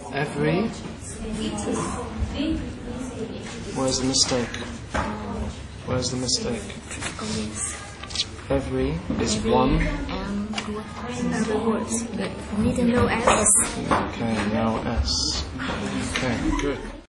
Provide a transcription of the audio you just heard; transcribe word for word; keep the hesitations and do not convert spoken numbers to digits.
Every. Where's the mistake? Where's the mistake? Every is one. Every word. Good. Need to know S. Okay, now S. Okay, good.